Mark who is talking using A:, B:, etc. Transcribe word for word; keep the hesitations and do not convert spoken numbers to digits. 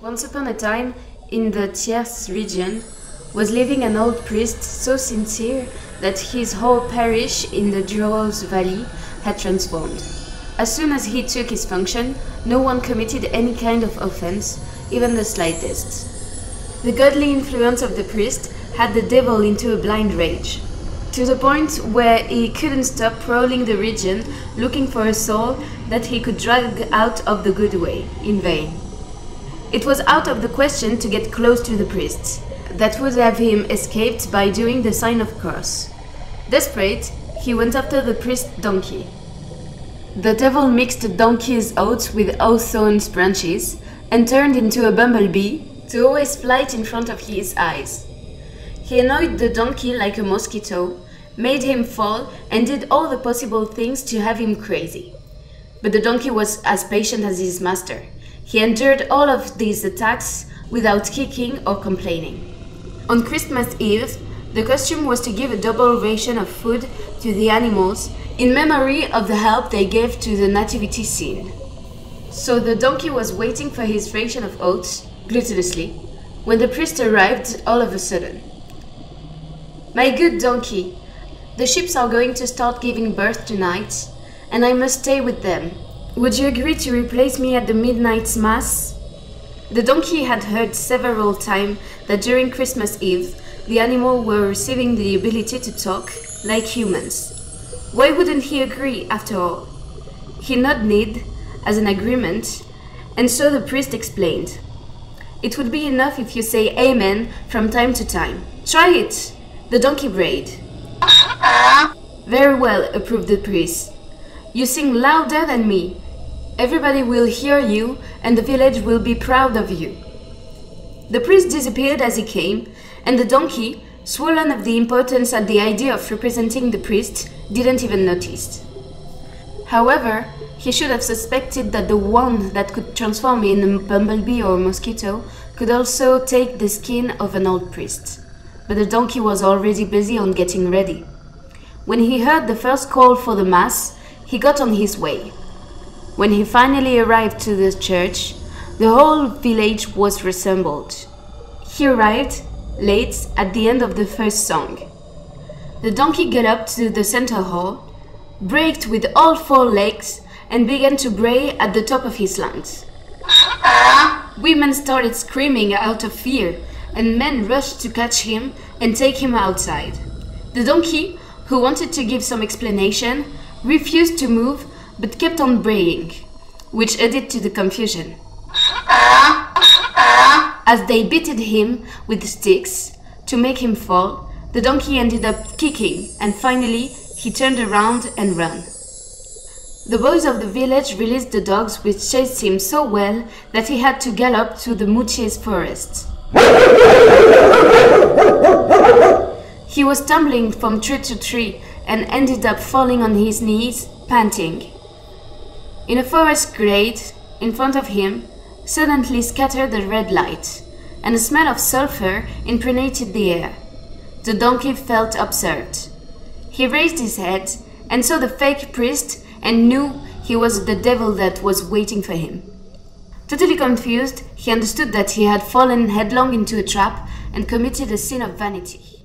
A: Once upon a time, in the Thiers region, was living an old priest so sincere that his whole parish in the Durance Valley had transformed. As soon as he took his function, no one committed any kind of offense, even the slightest. The godly influence of the priest had the devil into a blind rage, to the point where he couldn't stop prowling the region looking for a soul that he could drag out of the good way, in vain. It was out of the question to get close to the priest. That would have him escaped by doing the sign of cross. Desperate, he went after the priest's donkey. The devil mixed the donkey's oats with hawthorn branches and turned into a bumblebee to always fly in front of his eyes. He annoyed the donkey like a mosquito, made him fall, and did all the possible things to have him crazy. But the donkey was as patient as his master. He endured all of these attacks without kicking or complaining. On Christmas Eve, the costume was to give a double ration of food to the animals in memory of the help they gave to the nativity scene. So the donkey was waiting for his ration of oats, gluttonously, when the priest arrived all of a sudden. "My good donkey, the sheep are going to start giving birth tonight, and I must stay with them. Would you agree to replace me at the midnight mass?" The donkey had heard several times that during Christmas Eve, the animals were receiving the ability to talk like humans. Why wouldn't he agree, after all? He nodded as an agreement, and so the priest explained. "It would be enough if you say Amen from time to time. Try it!" The donkey brayed. "Very well," approved the priest. "You sing louder than me. Everybody will hear you, and the village will be proud of you." The priest disappeared as he came, and the donkey, swollen of the importance at the idea of representing the priest, didn't even notice. However, he should have suspected that the one that could transform in a bumblebee or a mosquito could also take the skin of an old priest. But the donkey was already busy on getting ready. When he heard the first call for the mass, he got on his way. When he finally arrived to the church, the whole village was reassembled. He arrived late at the end of the first song. The donkey galloped to the center hall, braked with all four legs, and began to bray at the top of his lungs. Women started screaming out of fear, and men rushed to catch him and take him outside. The donkey, who wanted to give some explanation, refused to move but kept on braying, which added to the confusion. As they beated him with sticks to make him fall, the donkey ended up kicking, and finally he turned around and ran. The boys of the village released the dogs, which chased him so well that he had to gallop to the Moutiers forest. He was tumbling from tree to tree and ended up falling on his knees, panting. In a forest glade in front of him, suddenly scattered a red light, and a smell of sulfur impregnated the air. The donkey felt observed. He raised his head and saw the fake priest and knew he was the devil that was waiting for him. Totally confused, he understood that he had fallen headlong into a trap and committed a sin of vanity.